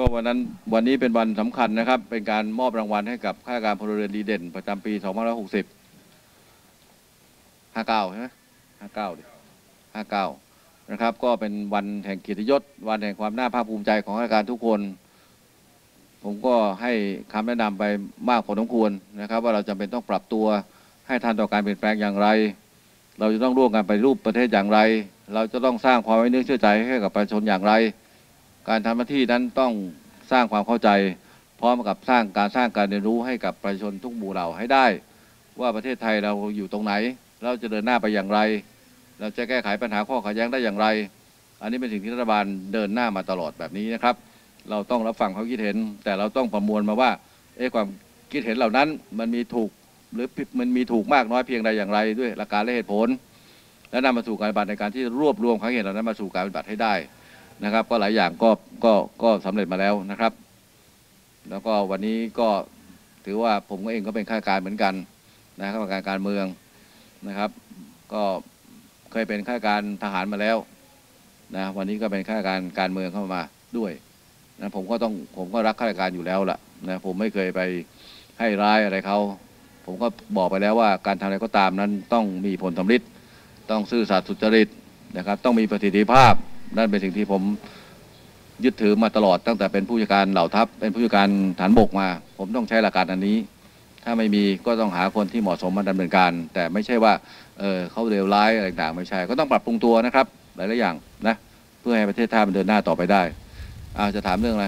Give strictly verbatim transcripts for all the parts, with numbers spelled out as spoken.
ก็วันนั้นวันนี้เป็นวันสำคัญนะครับเป็นการมอบรางวัลให้กับข้าราชการพลเรือนดีเด่นประจำปีสองพันห้าร้อยหกสิบ ห้าเก้าใช่ไหมห้าเก้าดิห้าเก้านะครับก็เป็นวันแห่งเกียรติยศวันแห่งความน่าภาคภูมิใจของข้าราชการทุกคนผมก็ให้คำแนะนำไปมากพอสมควรนะครับว่าเราจำเป็นต้องปรับตัวให้ทันต่อการเปลี่ยนแปลงอย่างไรเราจะต้องร่วมกันไปรูปประเทศอย่างไรเราจะต้องสร้างความไว้เนื้อเชื่อใจให้กับประชาชนอย่างไรการทำหน้าที่นั้นต้องสร้างความเข้าใจพร้อมกับสร้างการสร้างการเรียนรู้ให้กับประชาชนทุกหมู่เหล่าให้ได้ว่าประเทศไทยเราอยู่ตรงไหนเราจะเดินหน้าไปอย่างไรเราจะแก้ไขปัญหาข้อขัดแย้งได้อย่างไรอันนี้เป็นสิ่งที่รัฐบาลเดินหน้ามาตลอดแบบนี้นะครับเราต้องรับฟังความคิดเห็นแต่เราต้องประมวลมาว่าเอ๊ะความคิดเห็นเหล่านั้นมันมีถูกหรือมันมีถูกมากน้อยเพียงใดอย่างไรด้วยหลักการและเหตุผลและนำมาสู่การปฏิบัติในการที่รวบรวมความเห็นเหล่านั้นมาสู่การปฏิบัติให้ได้นะครับก็หลายอย่างก็ก็ก็สำเร็จมาแล้วนะครับแล้วก็วันนี้ก็ถือว่าผมก็เองก็เป็นข้าราชการเหมือนกันนะครับการการเมืองนะครับก็เคยเป็นข้าราชการทหารมาแล้วนะวันนี้ก็เป็นข้าราชการการเมืองเข้ามาด้วยนะผมก็ต้องผมก็รักข้าราชการอยู่แล้วล่ะนะผมไม่เคยไปให้ร้ายอะไรเขาผมก็บอกไปแล้วว่าการทำอะไรก็ตามนั้นต้องมีผลสำลิดต้องซื่อสัตย์สุจริตนะครับต้องมีประสิทธิภาพนั่นเป็นสิ่งที่ผมยึดถือมาตลอดตั้งแต่เป็นผู้จัดการเหล่าทัพเป็นผู้จัดการฐานบกมาผมต้องใช้หลักการอันนี้ถ้าไม่มีก็ต้องหาคนที่เหมาะสมมาดำเนินการแต่ไม่ใช่ว่าเออเขาเลวร้ายอะไรต่างๆไม่ใช่ก็ต้องปรับปรุงตัวนะครับหลายๆอย่างนะเพื่อให้ประเทศชาติมันเดินหน้าต่อไปได้อาจะถามเรื่องอะไร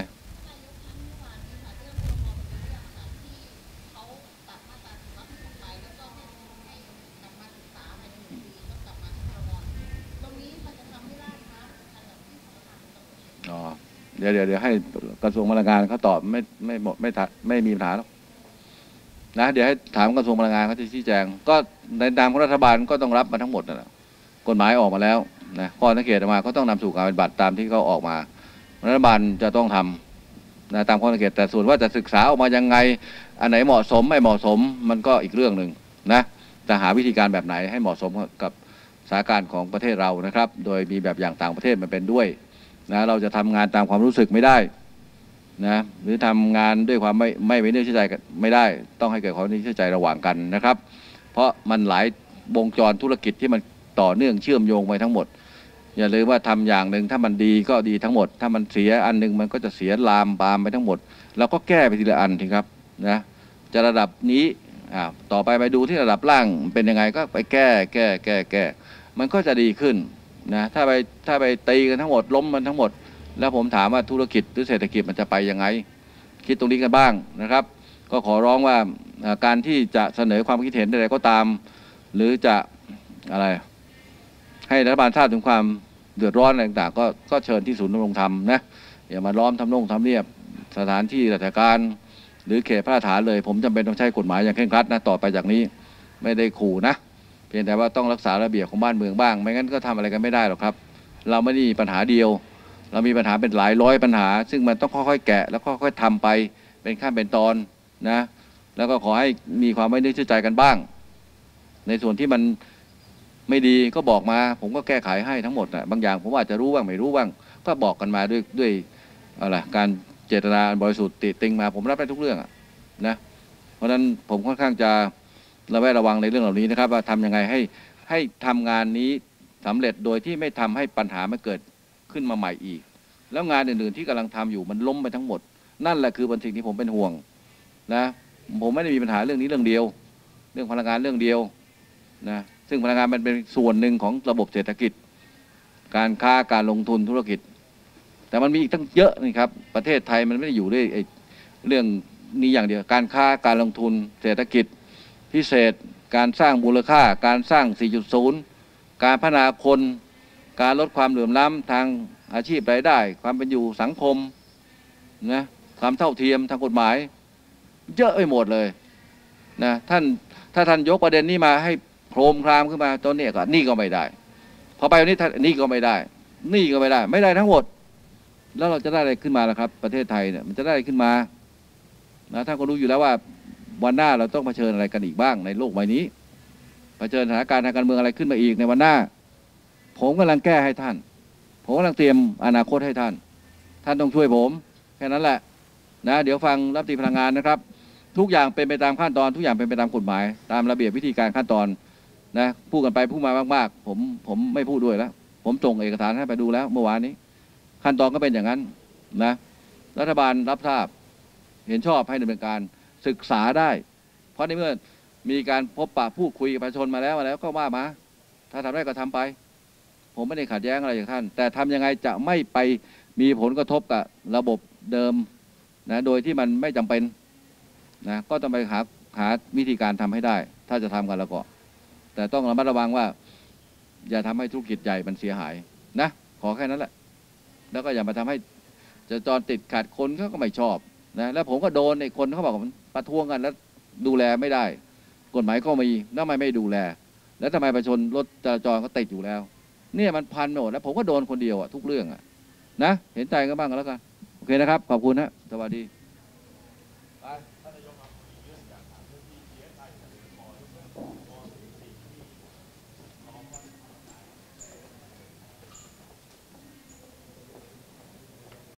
อ๋อเดี๋ยวเดี๋ยวเดี๋ยวให้กระทรวงพลังงานเขาตอบไม่ไม่หมดไม่ทัไม่มีปัญหาหรอกนะเดี๋ยวให้ถามกระทรวงพลังงานเขาจะชี้แจงก็ในนามของรัฐบาลก็ต้องรับมาทั้งหมดนะกฎหมายออกมาแล้วนะข้อสังเกตออกมาก็ต้องนำสู่การปฏิบัติตามที่เขาออกมารัฐบาลจะต้องทำนะตามข้อสังเกตแต่ส่วนว่าจะศึกษาออกมายังไงอันไหนเหมาะสมไม่เหมาะสมมันก็อีกเรื่องหนึ่งนะจะหาวิธีการแบบไหนให้เหมาะสมกับสถานการณ์ของประเทศเรานะครับโดยมีแบบอย่างต่างประเทศมาเป็นด้วยนะเราจะทำงานตามความรู้สึกไม่ได้นะหรือทำงานด้วยความไม่ไม่ไว้เนื้อเชื่อใจไม่ได้ต้องให้เกิดความไว้เนื้อเชื่อใจระหว่างกันนะครับเพราะมันหลายวงจรธุรกิจที่มันต่อเนื่องเชื่อมโยงไปทั้งหมดอย่าลืมว่าทำอย่างหนึ่งถ้ามันดีก็ดีทั้งหมดถ้ามันเสียอันหนึ่งมันก็จะเสียลามปามไปทั้งหมดเราก็แก้ไปทีละอันทีครับนะจะระดับนี้อ่าต่อไปไปดูที่ระดับล่างเป็นยังไงก็ไปแก้แก้แก้แก้มันก็จะดีขึ้นนะถ้าไปถ้าไปตีกันทั้งหมดล้มมันทั้งหมดแล้วผมถามว่าธุรกิจหรือเศรษฐกิจมันจะไปยังไงคิดตรงนี้กันบ้างนะครับก็ขอร้องว่าการที่จะเสนอความคิดเห็นใดๆก็ตามหรือจะอะไรให้รัฐบาลทราบถึงความเดือดร้อนอะไรต่างๆก็ก็เชิญที่ศูนย์ดำรงธรรมนะอย่ามาล้อมทำโน่งทำเนียบสถานที่ราชการหรือเขตพระราชฐานเลยผมจำเป็นต้องใช้กฎหมายอย่างเคร่งครัดนะต่อไปจากนี้ไม่ได้ขู่นะเพียงแต่ว่าต้องรักษาระเบียบของบ้านเมืองบ้างไม่งั้นก็ทำอะไรกันไม่ได้หรอกครับเราไม่ได้มีปัญหาเดียวเรามีปัญหาเป็นหลายร้อยปัญหาซึ่งมันต้องค่อยๆแกะแล้วค่อยๆทำไปเป็นขั้นเป็นตอนนะแล้วก็ขอให้มีความไม่เนื้อเชื่อใจกันบ้างในส่วนที่มันไม่ดีก็บอกมาผมก็แก้ไขให้ทั้งหมดนะบางอย่างผมอาจจะรู้บ้างไม่รู้บ้างก็บอกกันมาด้วยด้วยอะไรการเจตนาบริสุทธิ์ติติงมาผมรับได้ทุกเรื่องนะเพราะฉะนั้นผมค่อนข้างจะระแวดระวังในเรื่องเหล่านี้นะครับว่าทำยังไงให้ให้ทำงานนี้สำเร็จโดยที่ไม่ทำให้ปัญหามันเกิดขึ้นมาใหม่อีกแล้วงานอื่นๆที่กำลังทำอยู่มันล้มไปทั้งหมดนั่นแหละคือสิ่งที่ผมเป็นห่วงนะผมไม่ได้มีปัญหาเรื่องนี้เรื่องเดียวเรื่องพลังงานเรื่องเดียวนะซึ่งพลังงานมันเป็นส่วนหนึ่งของระบบเศรษฐกิจการค้าการลงทุนธุรกิจแต่มันมีอีกตั้งเยอะนี่ครับประเทศไทยมันไม่ได้อยู่ด้วยไอ้เรื่องนี้อย่างเดียวการค้าการลงทุนเศรษฐกิจพิเศษการสร้างมูลค่าการสร้าง สี่จุดศูนย์ การพัฒนาคนการลดความเหลื่อมล้ำทางอาชีพรายได้ความเป็นอยู่สังคมนะความเท่าเทียมทางกฎหมายเยอะไปหมดเลยนะท่านถ้าท่านยกประเด็นนี้มาให้โครมครามขึ้นมาตอนนี้ก็นี่ก็ไม่ได้พอไปวันนี้นี่ก็ไม่ได้นี่ก็ไม่ได้ไม่ได้ทั้งหมดแล้วเราจะได้อะไรขึ้นมาล่ะครับประเทศไทยเนี่ยมันจะได้อะไรขึ้นมานะท่านก็รู้อยู่แล้วว่าวันหน้าเราต้องเผชิญอะไรกันอีกบ้างในโลกใบนี้เผชิญสถานการณ์ทางการเมืองอะไรขึ้นมาอีกในวันหน้าผมกำลังแก้ให้ท่านผมกำลังเตรียมอนาคตให้ท่านท่านต้องช่วยผมแค่นั้นแหละนะเดี๋ยวฟังรัฐมนตรีพลังงานนะครับทุกอย่างเป็นไปตามขั้นตอนทุกอย่างเป็นไปตามกฎหมายตามระเบียบวิธีการขั้นตอนนะพูดกันไปพูดมามากๆผมผมไม่พูดด้วยแล้วผมส่งเอกสารให้ไปดูแล้วเมื่อวานนี้ขั้นตอนก็เป็นอย่างนั้นนะรัฐบาลรับทราบเห็นชอบให้ดำเนินการศึกษาได้เพราะในเมื่อมีการพบปะพูดคุยกับประชาชนมาแล้วมาแล้วก็ว่ามาถ้าทำได้ก็ทำไปผมไม่ได้ขัดแย้งอะไรจากท่านแต่ทำยังไงจะไม่ไปมีผลกระทบกับระบบเดิมนะโดยที่มันไม่จำเป็นนะก็ต้องไปหาหาวิธีการทำให้ได้ถ้าจะทำกันแล้วก็แต่ต้องระมัดระวังว่าอย่าทำให้ธุรกิจใหญ่มันเสียหายนะขอแค่นั้นแหละแล้วก็อย่ามาทำให้จะจรติดขัดคนเขาก็ไม่ชอบนะแล้วผมก็โดนไอ้คนเขาบอกมันประท้วงกันแล้วดูแลไม่ได้กฎหมายก็มีแล้วทำไมไม่ดูแลแล้วทำไมประชาชนรถจราจรก็ติดอยู่แล้วเนี่ยมันพันหมดแล้วผมก็โดนคนเดียวอะทุกเรื่องอะนะเห็นใจกันบ้างก็แล้วกันโอเคนะครับขอบคุณฮะสวัสดี